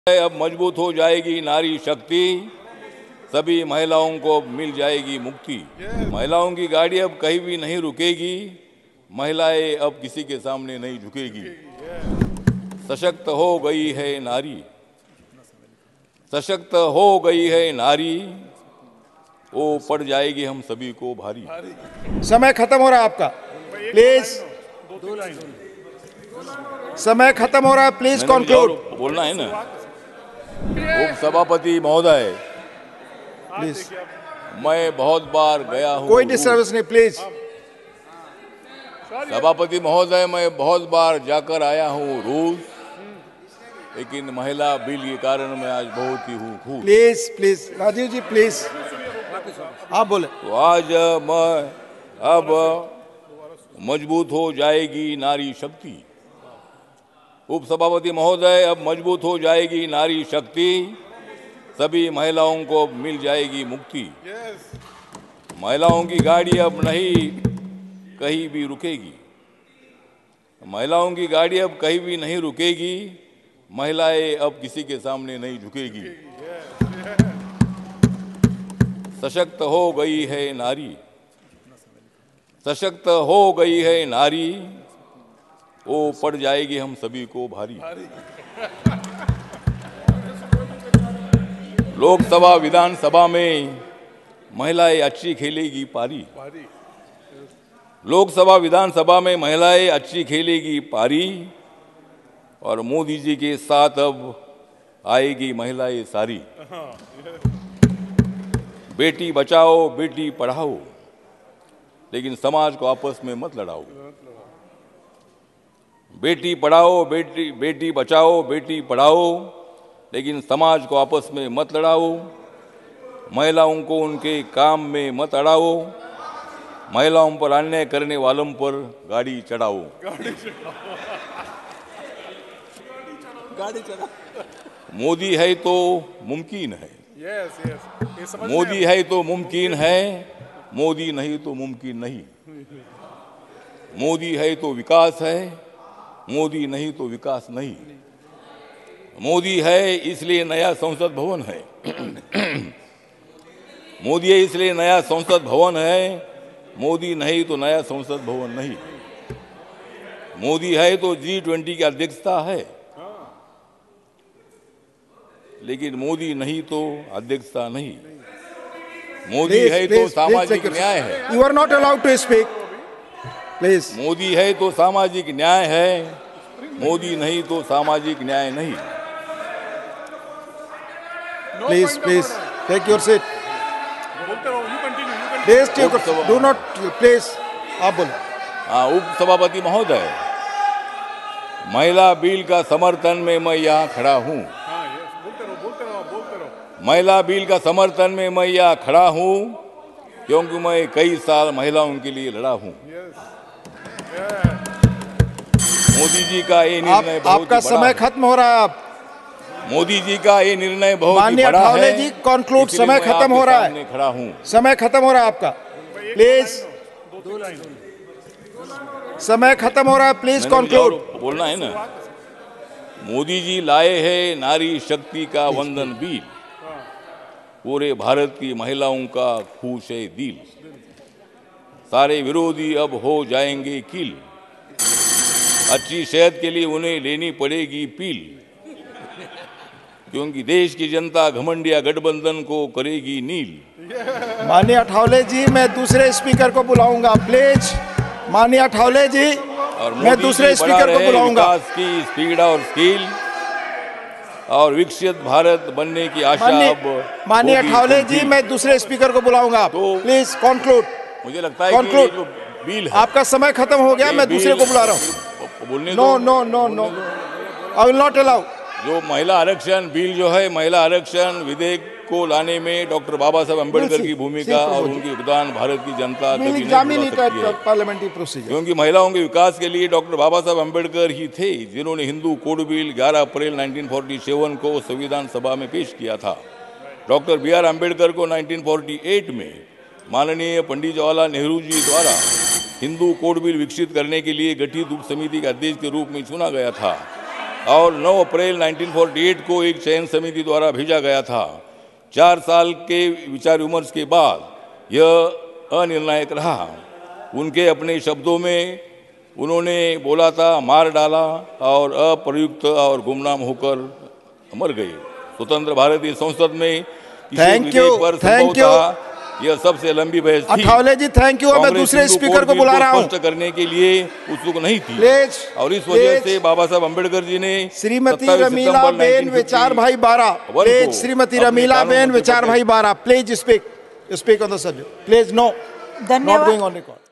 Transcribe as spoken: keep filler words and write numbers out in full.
अब मजबूत हो जाएगी नारी शक्ति, सभी महिलाओं को अब मिल जाएगी मुक्ति। महिलाओं की गाड़ी अब कहीं भी नहीं रुकेगी, महिलाएं अब किसी के सामने नहीं झुकेगी। सशक्त हो गई है नारी, सशक्त हो गई है नारी, वो पड़ जाएगी हम सभी को भारी। समय खत्म हो रहा है आपका, प्लीज। समय खत्म हो रहा है, प्लीज कंक्लूड। बोलना है ना। उप सभापति महोदय, प्लीज। मैं बहुत बार गया हूँ। कोई डिस्टर्बेंस नहीं, प्लीज। सभापति महोदय, मैं बहुत बार जाकर आया हूँ रूस, लेकिन महिला बिल के कारण मैं आज बहुत ही हूँ खुश। Please please Rajeev ji, please आप बोले। तो आज मैं अब मजबूत हो जाएगी नारी शक्ति। उप सभापति महोदय, अब मजबूत हो जाएगी नारी शक्ति, सभी महिलाओं को अब मिल जाएगी मुक्ति। महिलाओं की गाड़ी अब नहीं कहीं भी रुकेगी, महिलाओं की गाड़ी अब कहीं भी नहीं रुकेगी, महिलाएं अब किसी के सामने नहीं झुकेगी। सशक्त हो गई है नारी, सशक्त हो गई है नारी, वो पड़ जाएगी हम सभी को भारी। लोकसभा विधानसभा में महिलाएं अच्छी खेलेगी पारी, लोकसभा विधानसभा में महिलाएं अच्छी खेलेगी पारी, और मोदी जी के साथ अब आएगी महिलाएं सारी। बेटी बचाओ बेटी पढ़ाओ, लेकिन समाज को आपस में मत लड़ाओ। बेटी पढ़ाओ बेटी बेटी बचाओ बेटी पढ़ाओ, लेकिन समाज को आपस में मत लड़ाओ। महिलाओं को उनके काम में मत अड़ाओ, महिलाओं पर अन्याय करने वालों पर गाड़ी चढ़ाओ। गाड़ी चढ़ाओ। मोदी है तो मुमकिन है, यस यस, मोदी है तो मुमकिन है, मोदी नहीं तो मुमकिन नहीं। मोदी है तो विकास है, मोदी नहीं तो विकास नहीं। मोदी है इसलिए नया संसद भवन है, मोदी है इसलिए नया संसद भवन है, मोदी नहीं तो नया संसद भवन नहीं। मोदी है तो जी ट्वेंटी की अध्यक्षता है, लेकिन मोदी नहीं तो अध्यक्षता नहीं। मोदी Please, है please, तो सामाजिक please, न्याय है। You are not allowed to speak. Please. Modi है तो सामाजिक न्याय है, मोदी नहीं तो सामाजिक न्याय नहीं। Please, please take your seat. बोलते रहो, you continue, you continue. Please take your Lok Sabha- do not please आप बोलो। हाँ, उप सभापति महोदय, महिला बिल का समर्थन में मैं यहाँ खड़ा हूँ। हाँ, yes, बोलते रहो, बोलते रहो, बोलते रहो। महिला बिल का समर्थन में मैं यहाँ खड़ा हूँ, क्योंकि मैं कई साल महिलाओं के लिए लड़ा हूँ। मोदी जी का ये आप निर्णय बहुत ही आपका बड़ा समय है। खत्म हो रहा है। आप मोदी जी का ये निर्णय बहुत ही माननीय बड़ा ठावले है। जी, conclude, इसलिए समय मैं खत्म आपके हो रहा है। सामने खड़ा हूँ। समय खत्म हो रहा है आपका, प्लीज। समय खत्म हो रहा है, प्लीज मैंने कंक्लूड। और बोलना है ना। मोदी जी लाए हैं नारी शक्ति का वंदन बिल, पूरे भारत की महिलाओं का खुश है दिल। सारे विरोधी अब हो जाएंगे किल, अच्छी सेहत के लिए उन्हें लेनी पड़ेगी पील, क्योंकि देश की जनता घमंडिया गठबंधन को करेगी नील। माननीय ठावले जी, मैं दूसरे स्पीकर को बुलाऊंगा, प्लीज। माननीय ठावले जी, और मैं मोदी दूसरे जी बढ़ा स्पीकर को रहे बुलाऊंगा। विकास की स्पीड और स्किल, और विकसित भारत बनने की आशा अब माननीय माननीय होगी ठावले पूरी। जी, मैं दूसरे स्पीकर को बुलाऊंगा, तो- प्लीज कंक्लूड। मुझे लगता है कि ये Conclude. जो बिल है, आपका समय खत्म हो गया, ये मैं दूसरे बिल- को बुला रहा हूँ। बोलने नो दो। No no no, I will not allow. जो महिला आरक्षण बिल जो है, महिला आरक्षण विधेयक को लाने में डॉक्टर बाबा साहब अम्बेडकर की भूमिका और उनकी योगदान भारत की जनता कभी नहीं भुला सकती है। Parliamentary procedure. क्योंकि महिलाओं के विकास के लिए डॉक्टर बाबा साहब अम्बेडकर ही थे जिन्होंने हिंदू कोड बिल ग्यारह अप्रैल उन्नीस सौ सैंतालीस को संविधान सभा में पेश किया था। डॉक्टर बी आर अम्बेडकर को उन्नीस सौ अड़तालीस में माननीय पंडित जवाहरलाल नेहरू जी द्वारा हिंदू कोड बिल विकसित करने के लिए गठित उप समिति के अध्यक्ष के रूप में चुना गया था। और नौ अप्रैल उन्नीस सौ अड़तालीस को एक चयन समिति द्वारा भेजा गया था। चार साल के विचार विमर्श के बाद यह अनिर्णायक रहा। उनके अपने शब्दों में उन्होंने बोला था, मार डाला और अप्रयुक्त और गुमनाम होकर मर गए। स्वतंत्र भारतीय संसद में थैंक यू, थैंक यू। यह सबसे लंबी बहस थी। Athawale ji thank you. मैं दूसरे स्पीकर को बुला रहा हूँ। स्पष्ट करने के लिए उत्सुक नहीं थी प्लीज, और इस वजह से बाबा साहब अम्बेडकर जी ने श्रीमती रमीला बेन विचार भाई बारह, प्लीज श्रीमती रमीला बेन विचार भाई बारह, please speak speak on the subject, please. No, not going on record.